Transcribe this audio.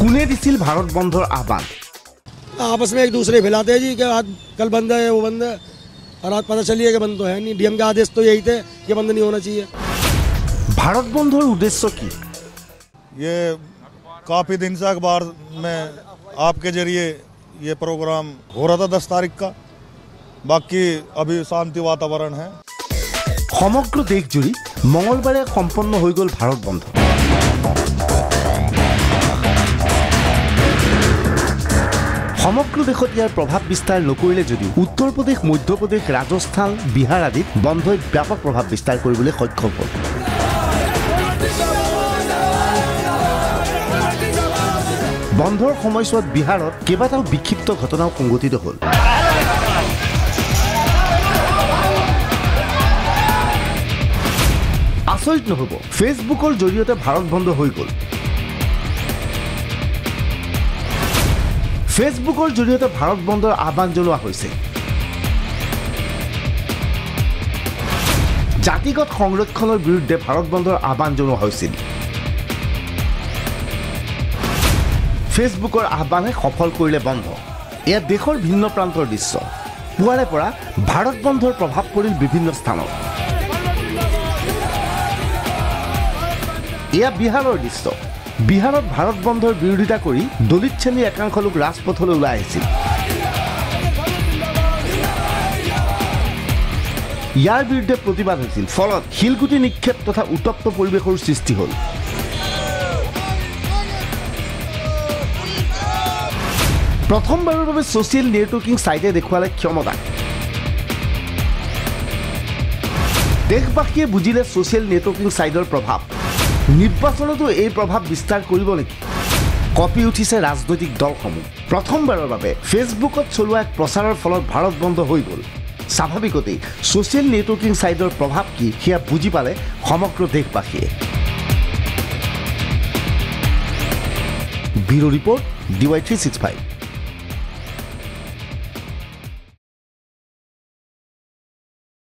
কোনে দিছিল ভাৰত বন্ধৰ আহ্বান? आपस में एक दूसरे फैलाते हैं जी कि आज कल बंद है वो बंद है और आज पता चलिए कि बंद तो है नहीं। डीएम के आदेश तो यही थे कि बंद नहीं होना चाहिए। भारत बंधर उद्देश्य की? ये काफ़ी दिन से अखबार में आपके जरिए ये प्रोग्राम हो रहा था 10 तारीख का। बाकी अभी शांति वातावरण है। समग्र देश जुड़ी मंगलबारे सम्पन्न हो गल भारत बंध। समग्र देशत यार प्रभाव विस्तार नकरिले जदिও उत्तर प्रदेश, मध्य प्रदेश, राजस्थान, बिहार आदि बंधई व्यापक प्रभाव विस्तार কৰিবলৈ सक्षम হল। बंधर সময়ছোৱাত बिहारत केबाटाও विक्षिप्त घटनाও সংঘটিত হল। आचरित নহব, फेसबुकर जरिए भारत बंध हो गल। फेसबुकर जरिए भारत बंधर आह्वान जनाया होइसे। जातिगत संरक्षणर विरुद्धे भारत बंधर आह्वान जनाया होइছিল। फेसबुकर आह्वाने सफल करिले बंध। एया देशर भिन्न प्रांतर दृश्य। पुवारे परा भारत बंधर प्रभाव परिल विभिन्न स्थाনত। एया बिहारर दृश्य। बिहारत भारत बंधर विरोधिता करी दलित श्रेणीर एकांश लोक राजपथলৈ ওলাই আহিছিল। ইয়াৰ বিৰুদ্ধে প্ৰতিবাদ হৈছিল। ফলত শিলগুটি নিক্ষেপ তথা উত্তপ্ত পৰিৱেশৰ সৃষ্টি হ'ল। প্ৰথমবাৰৰ বাবে ছ'চিয়েল নেটৱৰ্কিং সাইটে দেখুৱালে ক্ষমতা। দেশবাসীয়ে বুজিলে ছ'চিয়েল নেটৱৰ্কিং সাইটৰ প্ৰভাৱ। নিৰ্বাচনতো এই প্ৰভাৱ বিস্তাৰ কৰিব নেকি? কপি উঠিছে ৰাজনৈতিক দলসমূহ। প্ৰথমবাৰৰ বাবে ফেচবুকত চলোৱা এক প্ৰচাৰৰ ফলত ভাৰত বন্ধ হৈ গ'ল। স্বাভাৱিকতেই ছ'চিয়েল নেটৱৰ্কিং সাইটৰ প্ৰভাৱ কি সেয়া বুজি পালে সমগ্ৰ দেশবাসীয়ে। Bureau' report DY365।